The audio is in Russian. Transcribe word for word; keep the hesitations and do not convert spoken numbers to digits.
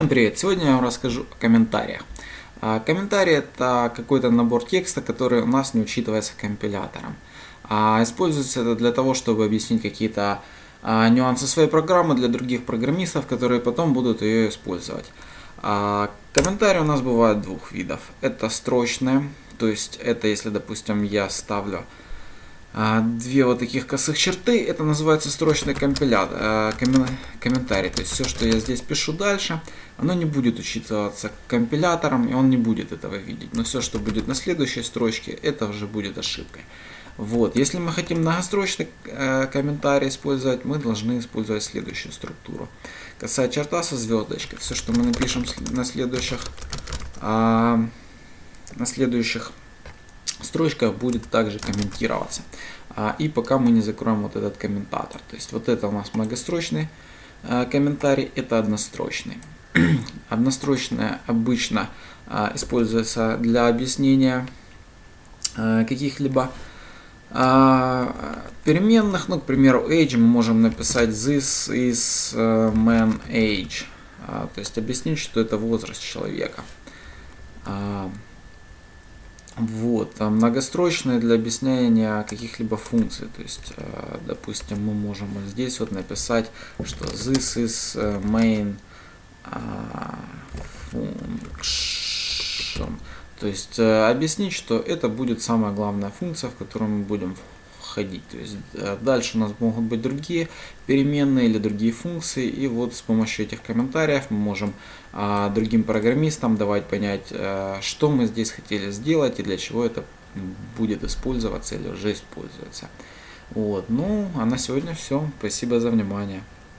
Привет! Сегодня я вам расскажу о комментариях. А, Комментарий — это какой-то набор текста, который у нас не учитывается компилятором. А используется это для того, чтобы объяснить какие-то а, нюансы своей программы для других программистов, которые потом будут ее использовать. А, Комментарии у нас бывают двух видов. Это строчные, то есть это если, допустим, я ставлю две вот таких косых черты, это называется строчный компилятор, комментарий. То есть все, что я здесь пишу дальше, оно не будет учитываться компилятором, и он не будет этого видеть. Но все, что будет на следующей строчке, это уже будет ошибкой. Вот. Если мы хотим многострочный э, комментарий использовать, мы должны использовать следующую структуру. Косая черта со звездочкой. Все, что мы напишем на следующих, э, на следующих строчка будет также комментироваться. И пока мы не закроем вот этот комментатор. То есть вот это у нас многострочный комментарий, это однострочный. Однострочное обычно используется для объяснения каких-либо переменных. Ну, к примеру, age мы можем написать this is man age. То есть объяснить, что это возраст человека. Вот, а многострочные для объяснения каких-либо функций. То есть, допустим, мы можем вот здесь вот написать, что this is main function. То есть объяснить, что это будет самая главная функция, в которую мы будем входить. То есть дальше у нас могут быть другие переменные или другие функции, и вот с помощью этих комментариев мы можем а, другим программистам давать понять, а, что мы здесь хотели сделать и для чего это будет использоваться или уже используется. Вот. Ну, а на сегодня все. Спасибо за внимание.